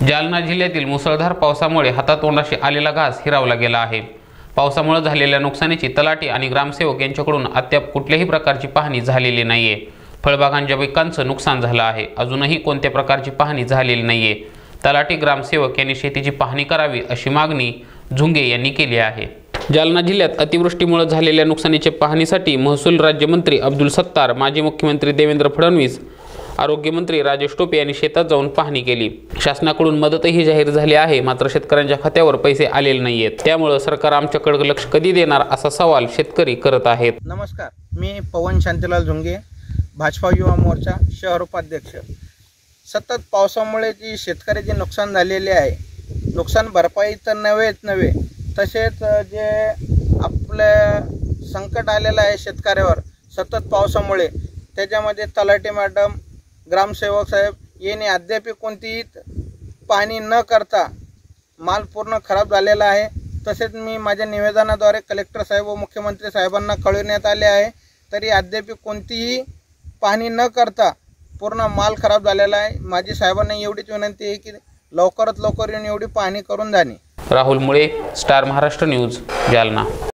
जालना जिल्ह्यातील मुसळधार पावसामुळे हातातोंडाशी आलेला घास हिरावला गेला आहे। पावसामुळे झालेल्या नुकसानीची तलाठी आणि ग्रामसेवक यांच्याकडून अद्याप कुठल्याही प्रकारची पाहणी झालेली नाहीये। फळबागांच्या पिकांचं नुकसान झालं आहे, अजूनही कोणत्या प्रकारची पाहणी झालेली नाहीये। तलाठी ग्रामसेवक यांनी शेतीची पाहणी करावी अशी मागणी झुंगे यांनी केली आहे। जालना जिल्ह्यात अतिवृष्टीमुळे झालेल्या नुकसानीच्या पाहणीसाठी महसूल राज्यमंत्री अब्दुल सत्तार, माजी मुख्यमंत्री देवेंद्र फडणवीस, आरोग्यमंत्री राजेश टोपे यांनी शेतात जाऊन पाहणी केली। शासनाकडून मदतही जाहीर झाली आहे, मात्र शेतकऱ्यांच्या खात्यावर पैसे आलेले नाहीयेत। त्यामुळे सरकार आमच्याकडे लक्ष कधी देणार असा सवाल शेतकरी करत आहेत। नमस्कार, मी पवन शांतीलाल झुंगे, भाजपा युवा मोर्चा शहर उपाध्यक्ष। सतत पावसामुळे जी शेतकऱ्याचे नुकसान झालेले आहे, नुकसान भरपाई तर नव्हे तसेच जे आपल्या संकट आलेलं आहे शेतकऱ्यावर सतत पावसामुळे, त्याच्यामध्ये तलाठी मॅडम, ग्रामसेवक साहेब यांनी अद्याप कोणतीही पाहणी न करता माल पूर्ण खराब झालेला आहे। तसेच मी माझ्या निवेदनाद्वारे कलेक्टर साहेब व मुख्यमंत्री साहेबांना कळविण्यात आले आहे, तरी अद्याप कोणतीही पाहणी न करता पूर्ण माल खराब झालेला आहे। माझी साहेबांना एवढीच विनंती आहे की लवकरात लवकर येऊन एवढी पाहणी करून जाणे। राहुल मुळे, स्टार महाराष्ट्र न्यूज, जालना।